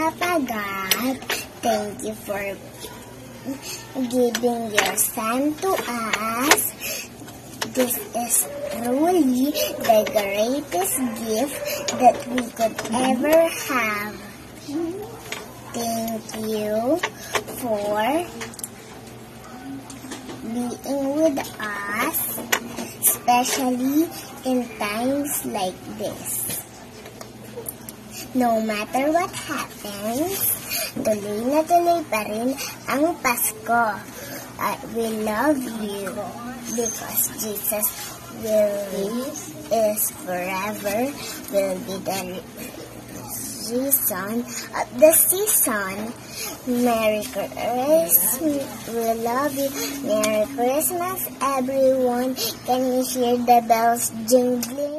Papa God, thank you for giving your Son to us. This is truly the greatest gift that we could ever have. Thank you for being with us, especially in times like this. No matter what happens, tuloy na tuloy pa rin ang Pasko. We love you because Jesus is forever, will be the reason of the season. Merry Christmas. We love you. Merry Christmas, everyone. Can you hear the bells jingling?